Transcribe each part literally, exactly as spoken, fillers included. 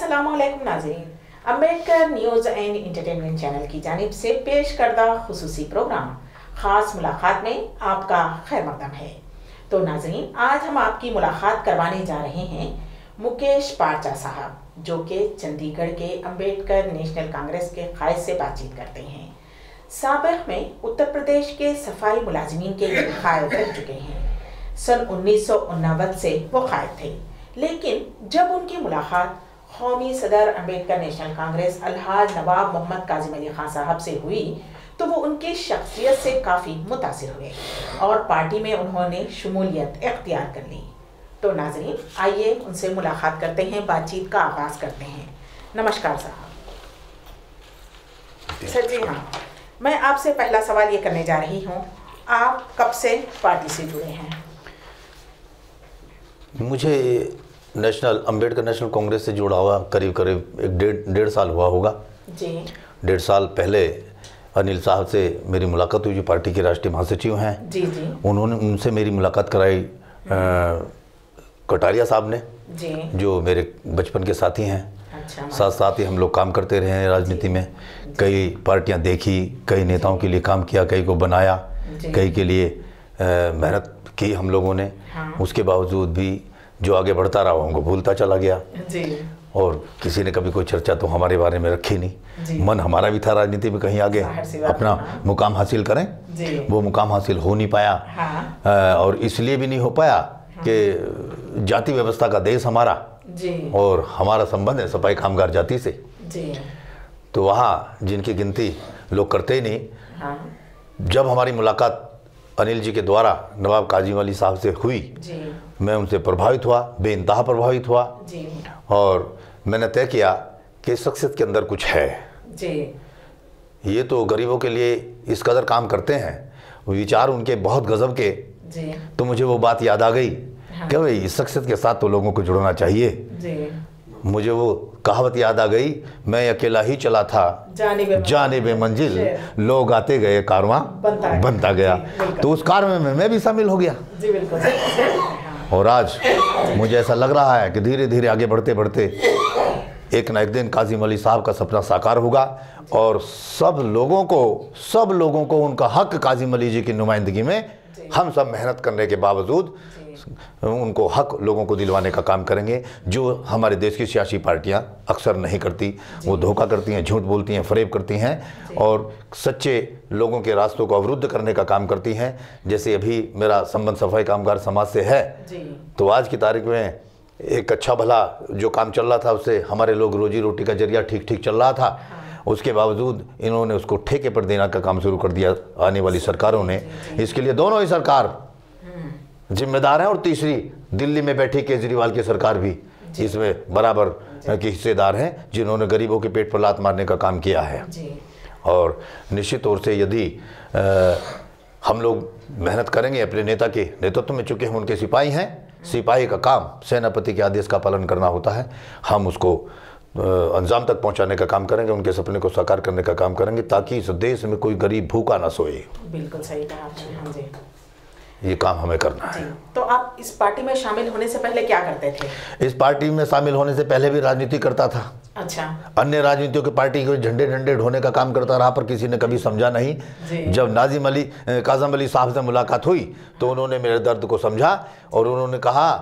अस्सलामुअलैकुम नाज़रीन, Ambedkar news and entertainment channel की जानिब से पेश करदा खुसूसी प्रोग्राम खास मुलाकात में आपका खैर मकदम है। तो नाज़रीन, आज हम आपकी मुलाकात करवाने जा रहे हैं मुकेश पारचा साहब, जो कि चंडीगढ़ के अम्बेडकर नेशनल कांग्रेस के कायद से बातचीत करते हैं। साबिक़ में उत्तर प्रदेश के सफाई मुलाजिमीन के कायद रह चुके हैं। सन उन्नीस सौ उन्नावन से वो कायद थे, लेकिन जब उनकी मुलाकात कौमी सदर अम्बेडकर नेशनल कांग्रेस अलहाज नवाब मोहम्मद काजिम अली खान साहब से हुई तो वो उनकी शख्सियत से काफ़ी मुतासिर हुए और पार्टी में उन्होंने शमूलियत इख्तियार कर ली। तो नाज़रीन, आइए उनसे मुलाकात करते हैं, बातचीत का आगाज़ करते हैं। नमस्कार साहब। सर जी हाँ, मैं आपसे पहला सवाल ये करने जा रही हूँ, आप कब से पार्टी से जुड़े हैं? मुझे नेशनल अम्बेडकर नेशनल कांग्रेस से जुड़ा हुआ करीब करीब एक डेढ़ डेढ़ साल हुआ होगा जी। डेढ़ साल पहले अनिल साहब से मेरी मुलाकात हुई, जो पार्टी के राष्ट्रीय महासचिव हैं। जी जी। उन्होंने उनसे मेरी मुलाकात कराई कटारिया साहब ने, जी, जो मेरे बचपन के साथी हैं। अच्छा, साथ साथ ही हम लोग काम करते रहे हैं राजनीति में। कई पार्टियां देखी, कई नेताओं के लिए काम किया, कई को बनाया, कई के लिए मेहनत की हम लोगों ने। हाँ। उसके बावजूद भी जो आगे बढ़ता रहा उनको भूलता चला गया जी। और किसी ने कभी कोई चर्चा तो हमारे बारे में रखी नहीं। मन हमारा भी था राजनीति में कहीं आगे अपना मुकाम हासिल करें, वो मुकाम हासिल हो नहीं पाया। हाँ। और इसलिए भी नहीं हो पाया कि जाति व्यवस्था का देश हमारा जी। और हमारा संबंध है सफाई कामगार जाति से जी। तो वहाँ जिनकी गिनती लोग करते ही नहीं। हाँ। जब हमारी मुलाकात अनिल जी के द्वारा नवाब काजिम अली साहब से हुई, जी। मैं उनसे प्रभावित हुआ, बेइंतहा प्रभावित हुआ जी। और मैंने तय किया कि शख्सियत के अंदर कुछ है जी। ये तो गरीबों के लिए इस कदर काम करते हैं, विचार उनके बहुत गजब के। जी। तो मुझे वो बात याद आ गई। हाँ। कि भाई इस शख्सियत के साथ तो लोगों को जुड़ना चाहिए। जी। मुझे वो कहावत याद आ गई, मैं अकेला ही चला था जाने बे मंजिल, लोग आते गए कारवां बनता, बनता गया। तो उस कारवां में मैं भी शामिल हो गया। जी बिल्कुल। और आज मुझे ऐसा लग रहा है कि धीरे धीरे आगे बढ़ते बढ़ते एक ना एक दिन काजिम अली साहब का सपना साकार होगा और सब लोगों को सब लोगों को उनका हक काजिम अली जी की नुमाइंदगी में हम सब मेहनत करने के बावजूद उनको हक लोगों को दिलवाने का काम करेंगे, जो हमारे देश की सियासी पार्टियां अक्सर नहीं करती। वो धोखा करती हैं, झूठ बोलती हैं, फरेब करती हैं और सच्चे लोगों के रास्तों को अवरुद्ध करने का काम करती हैं। जैसे अभी मेरा संबंध सफाई कामगार समाज से है, तो आज की तारीख में एक अच्छा भला जो काम चल रहा था उससे हमारे लोग रोजी रोटी का जरिया ठीक ठीक चल रहा था। उसके बावजूद इन्होंने उसको ठेके पर देने का काम शुरू कर दिया आने वाली सरकारों ने। इसके लिए दोनों ही सरकार जिम्मेदार हैं और तीसरी दिल्ली में बैठी केजरीवाल की सरकार भी इसमें बराबर के हिस्सेदार हैं, जिन्होंने गरीबों के पेट पर लात मारने का काम किया है। और निश्चित तौर से यदि आ, हम लोग मेहनत करेंगे अपने नेता के नेतृत्व में, चूँकि हम उनके सिपाही हैं, सिपाही का काम सेनापति के आदेश का पालन करना होता है, हम उसको अंजाम तक पहुंचाने का काम करेंगे, उनके सपने को साकार करने का काम करेंगे, ताकि इस देश में कोई गरीब भूखा ना सोए। बिल्कुल सही कहा आपने। हाँ जी, ये काम हमें करना है। तो आप इस पार्टी में शामिल होने से पहले क्या करते थे? इस पार्टी में शामिल होने से पहले भी राजनीति करता था। अच्छा। अन्य राजनीतियों की पार्टी के झंडे झंडे ढोने का काम करता रहा, पर किसी ने कभी समझा नहीं। जब नाजिम अली काजिम अली साहब से मुलाकात हुई तो उन्होंने मेरे दर्द को समझा और उन्होंने कहा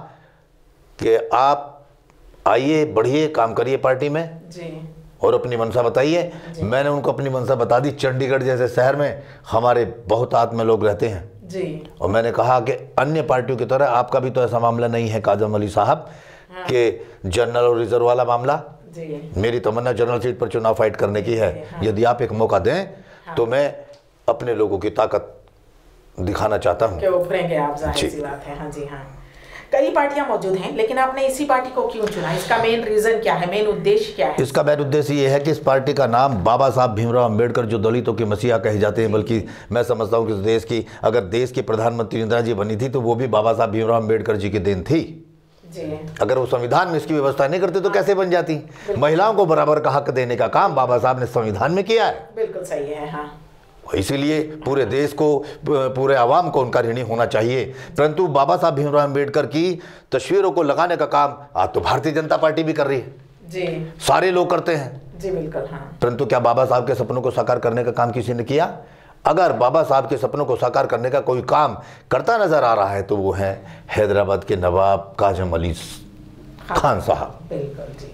कि आप आइए, बढ़िए, काम करिए पार्टी में जी। और अपनी मंशा बताइए। मैंने उनको अपनी मंशा बता दी। चंडीगढ़ जैसे शहर में हमारे बहुत आत्म लोग रहते हैं जी। और मैंने कहा कि अन्य पार्टियों की तरह आपका भी तो ऐसा मामला नहीं है काजिम अली साहब। हाँ। कि जनरल और रिजर्व वाला मामला जी। मेरी तमन्ना जनरल सीट पर चुनाव फाइट करने की है। हाँ। यदि आप एक मौका दें हाँ। तो मैं अपने लोगों की ताकत दिखाना चाहता हूँ। उभरेंगे आप, जाहिर सी बात है। हाँ जी हाँ। कई पार्टियां मौजूद हैं, लेकिन आपने इसी पार्टी को क्यों चुना? इसका मेन रीजन क्या है, मेन उद्देश्य क्या है? इसका मेन उद्देश्य ये है कि इस पार्टी का नाम बाबा साहब भीमराव अंबेडकर, जो दलितों के मसीहा कहे जाते हैं, बल्कि मैं समझता हूँ कि देश की अगर देश की प्रधानमंत्री इंदिरा जी बनी थी तो वो भी बाबा साहब भीमराव अंबेडकर जी की देन थी जी। अगर वो संविधान में इसकी व्यवस्था नहीं करते तो कैसे बन जाती? महिलाओं को बराबर का हक देने का काम बाबा साहब ने संविधान में किया है। बिल्कुल सही है। हाँ। इसीलिए पूरे देश को, पूरे आवाम को उनका ऋणी होना चाहिए। परंतु बाबा साहब भीमराव अंबेडकर की तस्वीरों को लगाने का काम आज तो भारतीय जनता पार्टी भी कर रही है जी सारे लोग करते हैं जी बिल्कुल हाँ। परंतु क्या बाबा साहब के सपनों को साकार करने का काम किसी ने किया? अगर बाबा साहब के सपनों को साकार करने का कोई काम करता नजर आ रहा है तो वो है हैदराबाद के नवाब काजम अली खान साहब। बिल्कुल जी।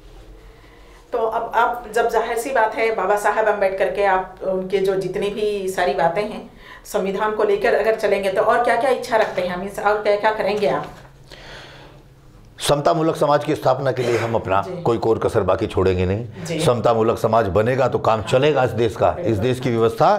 तो अब अब जब जाहिर सी बात है बाबा साहब अम्बेडकर के आप उनके जो जितनी भी सारी बातें हैं संविधान को लेकर अगर चलेंगे तो और क्या क्या इच्छा रखते हैं हम, और क्या क्या करेंगे आप? समता मूलक समाज की स्थापना के लिए हम अपना कोई कोर कसर बाकी छोड़ेंगे नहीं। समता मूलक समाज बनेगा तो काम चलेगा इस देश का, इस देश की व्यवस्था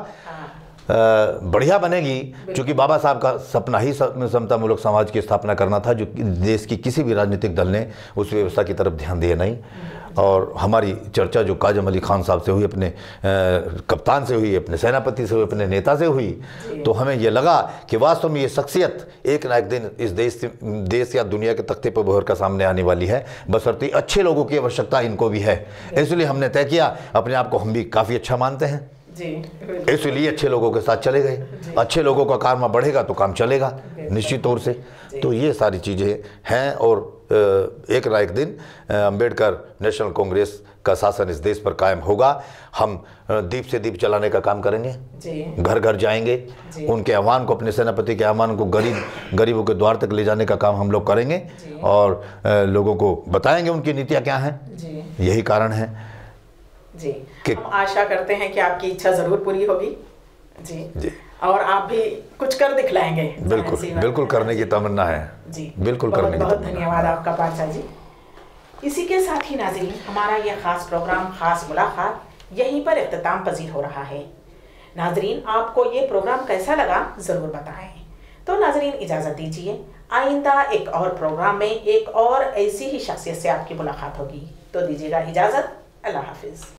बढ़िया बनेगी। क्योंकि बाबा साहब का सपना ही समता मूलक समाज की स्थापना करना था, जो देश की किसी भी राजनीतिक दल ने उस व्यवस्था की तरफ ध्यान दिया नहीं। और हमारी चर्चा जो काजम अली खान साहब से हुई, अपने आ, कप्तान से हुई, अपने सेनापति से हुई, अपने नेता से हुई, तो हमें ये लगा कि वास्तव में ये शख्सियत एक ना एक दिन इस देश देश या दुनिया के तख्ते पर उभर कर सामने आने वाली है, बशर्ते अच्छे लोगों की आवश्यकता इनको भी है। इसलिए हमने तय किया, अपने आप को हम भी काफ़ी अच्छा मानते हैं, इसलिए अच्छे लोगों के साथ चले गए। अच्छे लोगों का कारवा बढ़ेगा तो काम चलेगा निश्चित तौर से। तो ये सारी चीज़ें हैं और एक ना एक दिन अम्बेडकर नेशनल कांग्रेस का शासन इस देश पर कायम होगा। हम दीप से दीप चलाने का काम करेंगे, घर घर जाएंगे, उनके आह्वान को, अपने सेनापति के आह्वान को गरीब गरीबों के द्वार तक ले जाने का काम हम लोग करेंगे और लोगों को बताएंगे उनकी नीतियाँ क्या हैं। यही कारण है जी कि हम आशा करते हैं कि आपकी इच्छा जरूर पूरी होगी जी, जी। और आप भी कुछ कर दिखलाएंगे। बिल्कुल बिल्कुल करने की तमन्ना है जी, बिल्कुल बहुत, करने की बहुत धन्यवाद आपका बादशाह जी। इसी के साथ ही नाज़रीन हमारा यह खास प्रोग्राम खास मुलाकात यहीं पर इख्तिताम पजीर हो रहा है। नाज़रीन आपको ये प्रोग्राम कैसा लगा ज़रूर बताएं। तो नाज़रीन इजाज़त दीजिए, आइंदा एक और प्रोग्राम में एक और ऐसी ही शख्सियत से आपकी मुलाकात होगी। तो दीजिएगा इजाज़त, अल्लाह हाफिज़।